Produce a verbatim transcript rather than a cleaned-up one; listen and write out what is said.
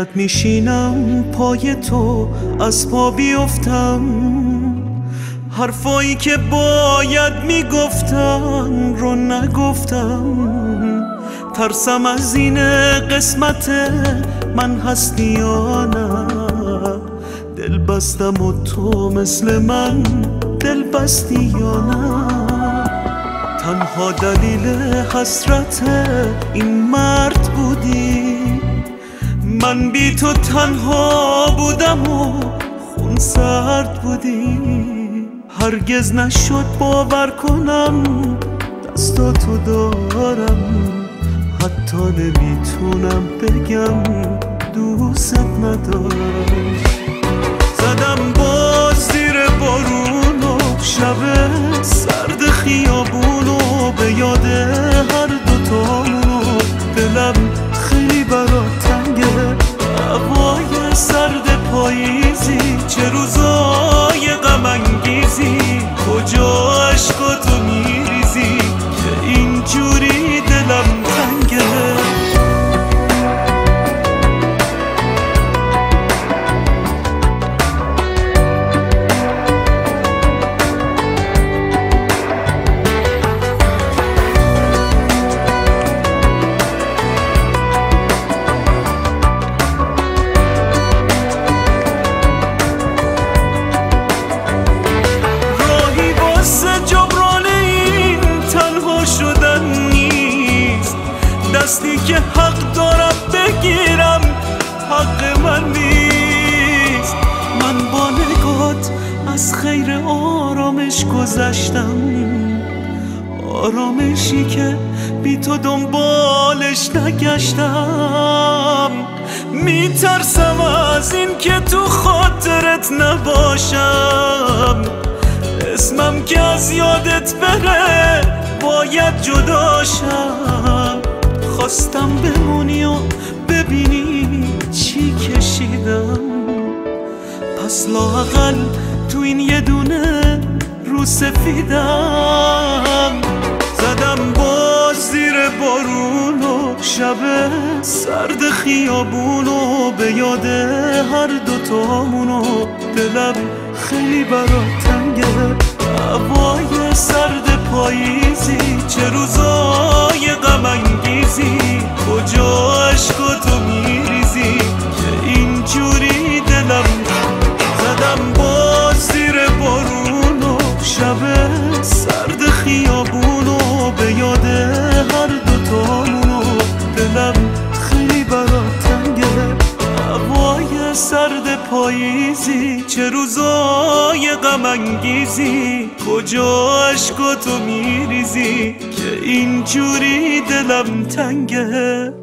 اینقدر میشینم پای تو از پا بیفتم، حرفایی که باید میگفتم رو نگفتم. ترسم از این قسمت من هستی یا نه، دل بستم و تو مثل من دل بستی یا نه. تنها دلیل حسرت این مرد بودی، من بی تو تنها بودم و خون سرد بودی. هرگز نشد باور کنم دستاتو دارم، حتی نمیتونم بگم دوست ندارم. زدم باز زیر بارون و شب سرد خیابونو به یاد هر دوتامونو. دلم خیلی برات تنگه، هوای سرد پاییزی، چه روزای غم انگیزی، کجا عشقاتو میریزی که اینجوری دلم تنگه. دستی که حق دارم بگیرم حق من نیست. من با نگات از خیر آرامش گذشتم، آرامشی که بی تو دنبالش نگشتم. میترسم از این که تو خاطرت نباشم، اسمم که از یادت بره باید جداشم. خواستم بمونی و ببینی چی کشیدم، پس لااقل تو این یه دونه رو سفیدم. زدم باز زیر بارون و شب سرد خیابونو به یاد هر دوتامونو. دلم خیلی برات تنگه، هوای سرد پاییزی، چه روزای غم انگیزی، کجا عشقاتو میریزی که اینجوری دلم. زدم باز زیر بارون و شب سرد خیابونو به یاد هر دوتامونو. دلم خیلی برات تنگه، هوای سرد پاییزی، چه روزای غم انگیزی، کجا عشقاتو میریزی که اینجوری دلم تنگه.